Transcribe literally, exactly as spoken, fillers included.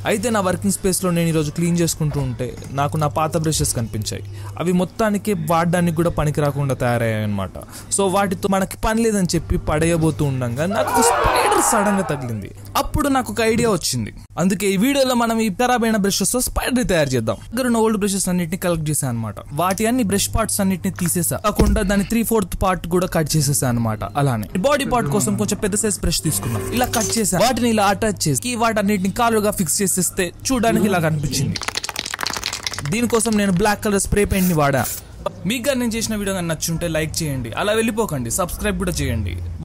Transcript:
అయితే నా వర్కింగ్ స్పేస్లో నేను ఈరోజు క్లీన్ చేసుకుంటూ ఉంటే నాకు నా పాత బ్రషెస్ కనిపించాయి. అవి మొత్తానికి వాడడానికి కూడా పనికి రాకుండా తయారయ్యాయి అనమాట. సో వాటితో మనకి పని లేదని చెప్పి పడేయబోతూ ఉండగా నాకు స్పైడర్ సడన్ గా తగిలింది. అప్పుడు నాకు ఒక ఐడియా వచ్చింది. అందుకే ఈ వీడియోలో మనం ఈ ఖరాబ్ అయిన బ్రషెస్ తో స్పైడర్ తయారు చేద్దాం. దగ్గర ఉన్న ఓల్డ్ బ్రషెస్ అన్నిటిని కలెక్ట్ చేశాను అనమాట. వాటి అన్ని బ్రష్ పార్ట్స్ అన్నిటిని తీసేసా, కాకుండా దాని త్రీ ఫోర్త్ పార్ట్ కూడా కట్ చేసేసా అనమాట. అలానే బాడీ పార్ట్ కోసం కొంచెం పెద్ద సైజ్ బ్రష్ తీసుకున్నాం. ఇలా కట్ చేసా, వాటిని ఇలా అటాచ్ చేసి వాటన్నిటిని కాలుగా ఫిక్స్ చేసేస్తే చూడడానికి ఇలా కనిపించింది. దీనికోసం నేను బ్లాక్ కలర్ స్ప్రే పెయింట్ ని వాడా. మీకు నేను చేసిన వీడియో నచ్చుంటే లైక్ చేయండి, అలా వెళ్ళిపోకండి, సబ్స్క్రైబ్ కూడా చేయండి.